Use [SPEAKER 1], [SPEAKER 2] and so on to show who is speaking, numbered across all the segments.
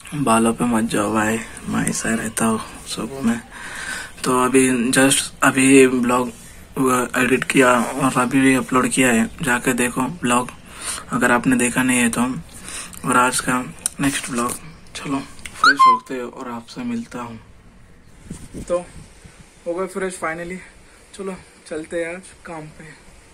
[SPEAKER 1] बालों पे मत जाओ भाई, मैं ऐसा रहता हूँ सुबह में। तो अभी ब्लॉग एडिट किया और अभी भी अपलोड किया है, जाके देखो ब्लॉग अगर आपने देखा नहीं है तो। और आज का नेक्स्ट ब्लॉग, चलो फ्रेश होते हैं और आपसे मिलता हूँ। तो हो गए फ्रेश फाइनली, चलो चलते हैं आज काम पे।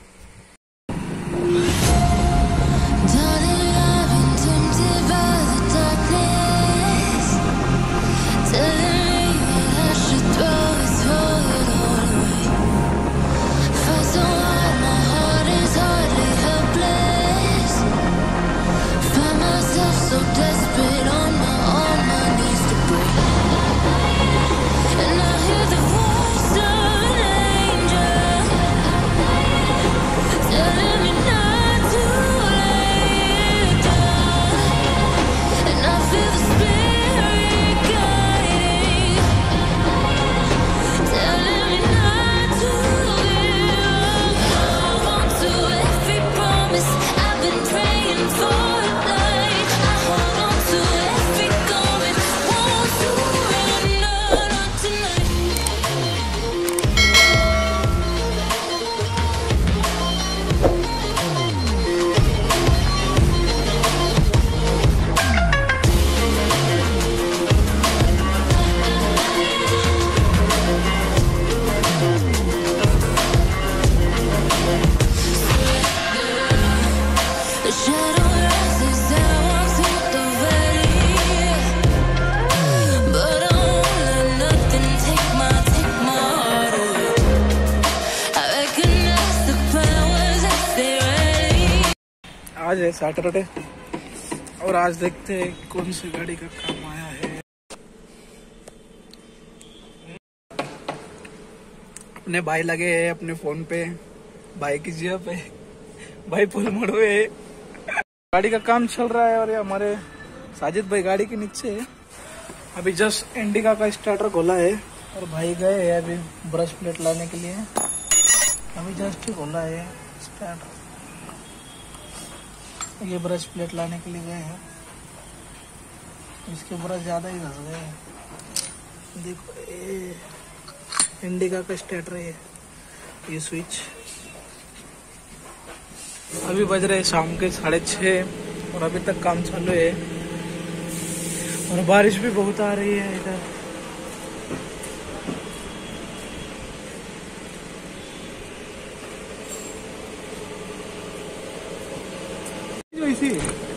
[SPEAKER 1] आज है सैटरडे और आज देखते हैं कौन सी गाड़ी का काम आया है। अपने भाई लगे हैं अपने फोन पे, भाई की जिया पे, भाई फुल मोड़वे है। गाड़ी का काम चल रहा है और ये हमारे साजिद भाई गाड़ी के नीचे है। अभी जस्ट इंडिका का स्टार्टर खोला है और भाई गए हैं अभी ब्रश प्लेट लाने के लिए। अभी जस्ट ही खोला है स्टार्टर, ये ब्रश प्लेट लाने के लिए गए हैं। इसके ब्रश ज्यादा ही घस गए हैं। देखो ये इंडिका का स्टार्टर है, ये स्विच। अभी बज रहे शाम के 6:30 और अभी तक काम चालू है और बारिश भी बहुत आ रही है इधर। इसी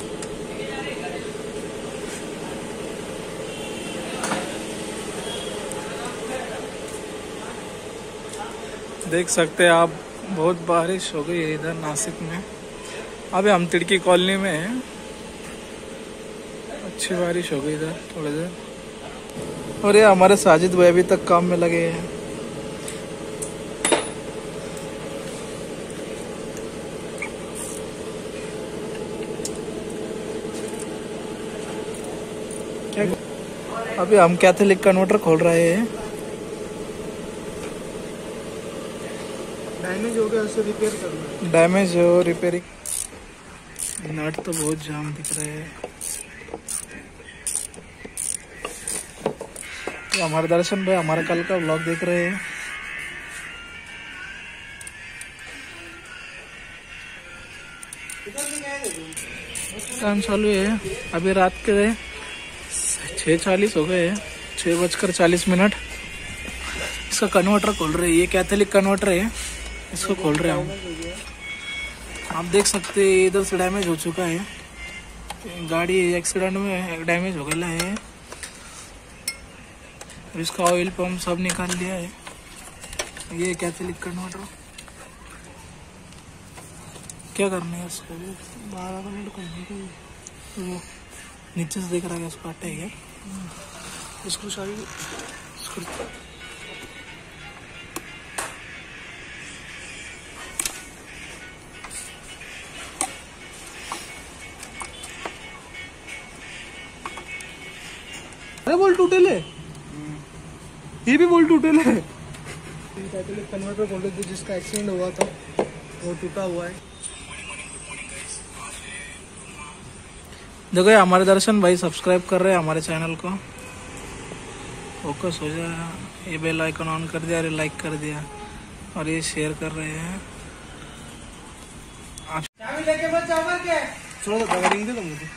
[SPEAKER 1] देख सकते हैं आप, बहुत बारिश हो गई है इधर नासिक में। अभी हम तिड़की कॉलोनी में हैं, अच्छी बारिश हो गई इधर थोड़ी देर। और ये हमारे साजिद भाई अभी तक काम में लगे हैं। अभी हम कैथोलिक कन्वर्टर खोल रहे हैं। डैमेज हो गया, उसे रिपेयर करना है। डैमेज हो रिपेयरिंग। नट तो बहुत जाम दिख रहे हैं। तो हमारे दर्शन भाई हमारा कल का व्लॉग देख रहे हैं। काम चालू है। अभी रात के 6:40 हो गए हैं, 6:40। इसका कन्वर्टर खोल रहे हैं, ये कैथोलिक कन्वर्टर है, इसको खोल रहे हैं हम। आप देख सकते हैं इधर से डैमेज हो चुका है, गाड़ी एक्सीडेंट में डैमेज हो गया है। इसका ऑयल पंप सब निकाल लिया है। ये कैथोलिक कन्वर्टर क्या करना है इसको, 12 मिनट को नीचे से देख रहा है इसको हटा है। इसको शायद अरे बोल टूटे ले, ये भी बोल टूटे ले। कन्वर्टर बोल रहे थे जिसका एक्सीडेंट हुआ था वो टूटा हुआ है। देखो ये हमारे दर्शन भाई सब्सक्राइब कर रहे हैं हमारे चैनल को। फोकस हो जाए, ये बेल आइकन ऑन कर दिया, लाइक कर दिया और ये शेयर कर रहे हैं। लेके बस जाओ क्या थोड़ा सा रिंग दे दो मुझे।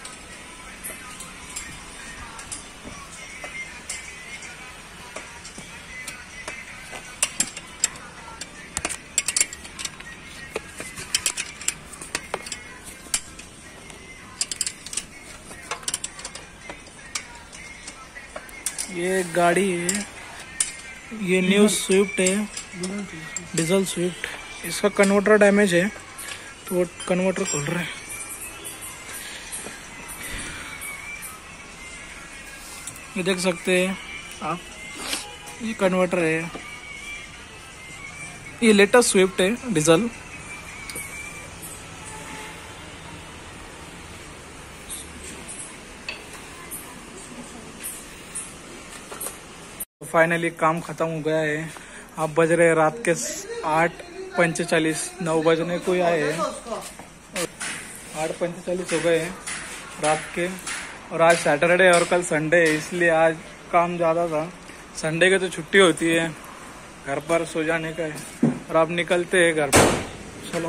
[SPEAKER 1] ये गाड़ी है, ये न्यू स्विफ्ट है, डीजल स्विफ्ट। इसका कन्वर्टर डैमेज है तो वो कन्वर्टर खोल रहे हैं। ये देख सकते हैं आप, ये कन्वर्टर है, ये लेटेस्ट स्विफ्ट है डीजल। फाइनली काम खत्म हो गया है। आप बज रहे रात के 8:45, 9 बजने को ही आए हैं। 8:45 हो गए हैं रात के। और आज सैटरडे और कल संडे है, इसलिए आज काम ज़्यादा था। संडे के तो छुट्टी होती है, घर पर सो जाने का है। और अब निकलते हैं घर पर। चलो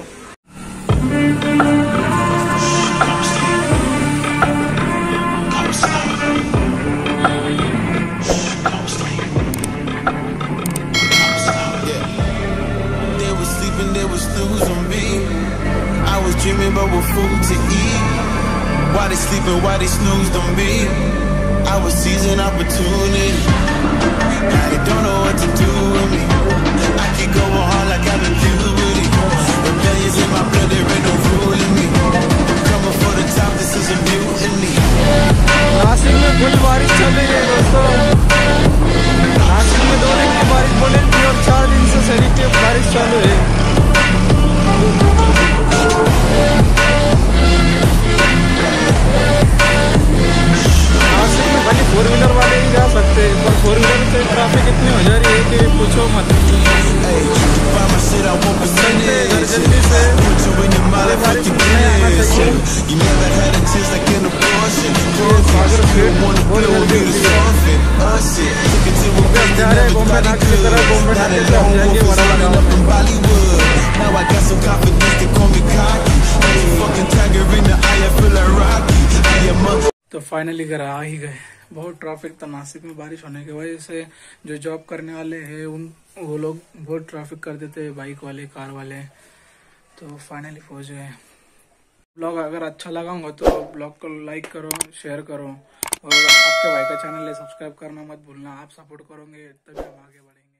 [SPEAKER 2] dreaming about what food to eat. Why they sleeping, why they snoozed on me? I was seizing opportunity. Now they don't know what to do with me. I keep going hard like I'm in puberty. Rebellions in my blood, there ain't no ruling me. Coming for the top, this is a mutiny.
[SPEAKER 1] Nashik में full बारिश चल रही है दोस्तों। नासिक में 2 दिन की बारिश बोले थी और 4 दिन से सही की बारिश चालू है। नासिक में खाली 4 व्हीलर वाले ही जा सकते हैं, पर 4 व्हीलर से ट्रैफिक इतनी हो जा रही है कि पूछो मत। जल्दी से बारिश नहीं आना चाहिए। सागर भीड़ बहुत जल्दी होती है। जा रहे बॉम्बे नाक की तरह, बॉम्बे नाक से हम जाएंगे बड़ा लगा। तो फाइनली घर आ ही गए। बहुत ट्रैफिक था नासिक में, बारिश होने की वजह से जो जॉब करने वाले हैं वो लोग बहुत ट्रैफिक कर देते हैं, बाइक वाले, कार वाले। तो फाइनली पहुंच गए। ब्लॉग अगर अच्छा लगा होगा तो ब्लॉग को लाइक करो, शेयर करो और आपके भाई का चैनल है सब्सक्राइब करना मत भूलना। आप सपोर्ट करोगे तभी हम आगे बढ़ेंगे।